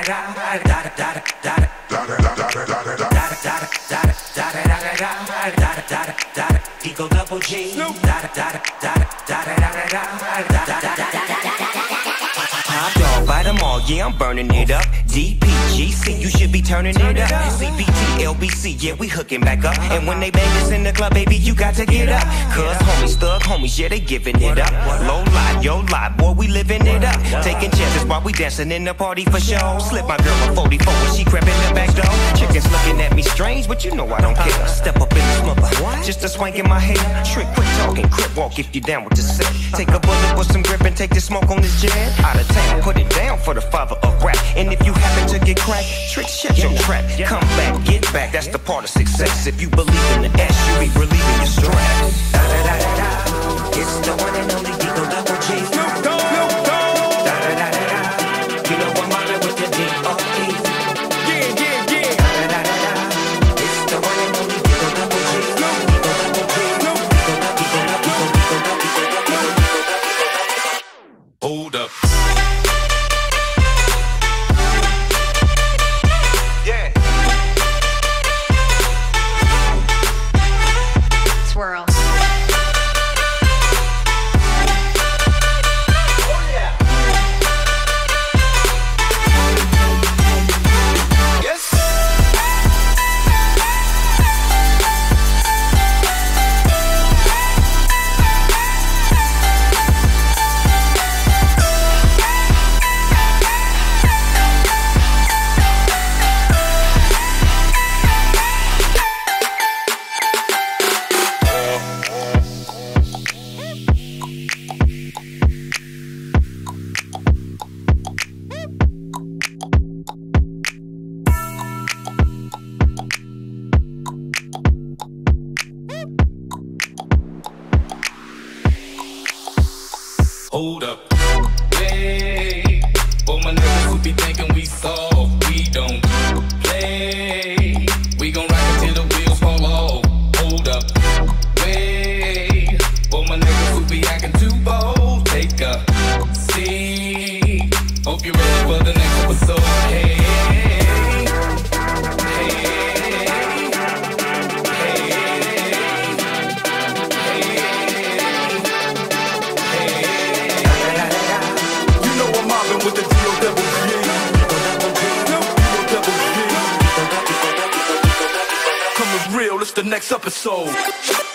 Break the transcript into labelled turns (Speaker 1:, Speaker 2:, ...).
Speaker 1: Eagle double G. Top dog, bite them all, yeah, I'm burning it up. DPGC, you should be turning it up. CBT, LBC, yeah, we hooking back up. And when they bang us in the club, baby, you got to get up. Cause homies, thug homies, yeah, they giving it up. Low life, yo life, boy, we living it up. Taking chances while we dancing in the party for show. Slip my girl a 44 when she crept in the back door. Chickens looking at me strange, but you know I don't care. Step up in the smother, just a swank in my hair. Trick, quick talking, crip walk if you down with the set. Take a bullet with some grip and take the smoke on this jet. Out of town, put it down for the father of rap. And if you happen to get cracked, trick, shut your trap. Come back, get back, that's the part of success. If you believe in the S, you be relieving your stress. It's the one and only Eagle double G. Snoop Dogg. You know I'm mobbing with the D.O.E. It's the one and only Eagle double G.
Speaker 2: Hold up.
Speaker 3: Swirl.
Speaker 2: Hold up. Hey, for my niggas who be thinking we soft, we don't play. We gon' rock it till the wheels fall off. Hold up. Wait, for my niggas who be acting too bold, take a seat. Hope you're ready for the next episode. Hey.
Speaker 4: With the D.O.double G. Coming real, it's the next episode.